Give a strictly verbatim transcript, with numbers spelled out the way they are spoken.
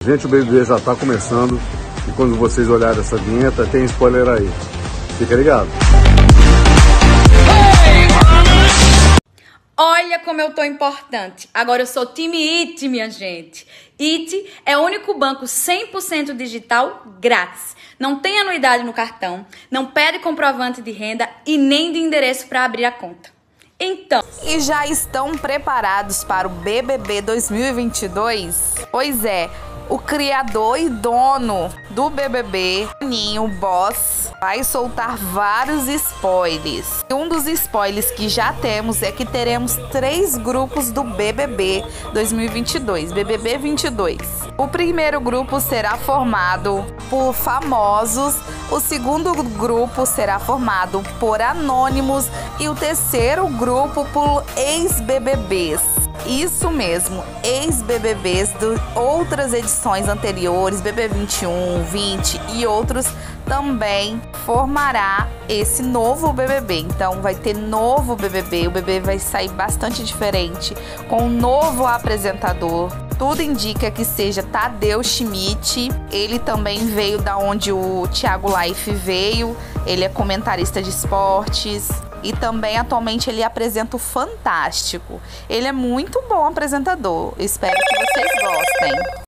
Gente, o B B B já tá começando e quando vocês olharem essa vinheta, tem spoiler aí. Fica ligado. Olha como eu tô importante. Agora eu sou time It, minha gente. It é o único banco cem por cento digital grátis. Não tem anuidade no cartão, não pede comprovante de renda e nem de endereço para abrir a conta. Então... E já estão preparados para o B B B dois mil e vinte e dois? Pois é, o criador e dono do B B B, Ninho Boss, vai soltar vários spoilers. Um dos spoilers que já temos é que teremos três grupos do B B B dois mil e vinte e dois, B B B vinte e dois. O primeiro grupo será formado por famosos, o segundo grupo será formado por anônimos e o terceiro grupo por ex-B B Bs. Isso mesmo, ex-B B Bs de outras edições anteriores, B B B vinte e um, vinte e outros, também formará esse novo B B B. Então vai ter novo B B B, o B B B vai sair bastante diferente, com um novo apresentador. Tudo indica que seja Tadeu Schmidt. Ele também veio da onde o Thiago Life veio, ele é comentarista de esportes. E também, atualmente, ele apresenta o Fantástico. Ele é muito bom apresentador. Espero que vocês gostem.